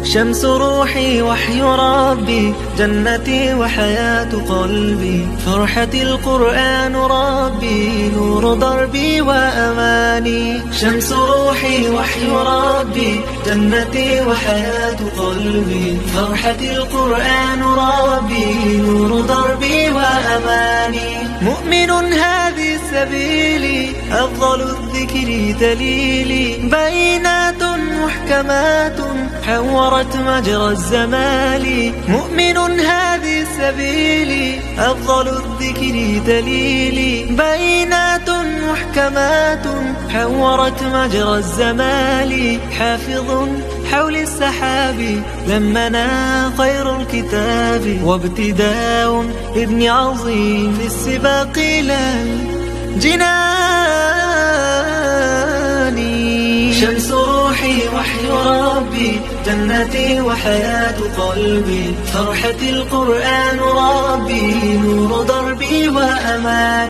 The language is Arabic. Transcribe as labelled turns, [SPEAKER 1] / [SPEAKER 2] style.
[SPEAKER 1] شمس روحي وحي ربي، جنتي وحياة قلبي، فرحتي القرآن ربي، نور دربي وأماني. شمس روحي وحي ربي، جنتي وحياة قلبي، فرحتي القرآن ربي، نور دربي وأماني. مؤمن هذه سبيلي، أفضل الذكر دليلي، بينات محكمات حورت مجرى الزمان. مؤمن هذه سبيلي، أفضل الذكر دليلي، بينات محكمات حورت مجرى الزمان. حافظ حول السحاب لمنا خير الكتاب، وابتداء ابن عظيم في السباق إلى الجنان. شمس روحي وحي ربي، جنتي وحياة قلبي، فرحتي القرآن ربي، نور دربي وأمان.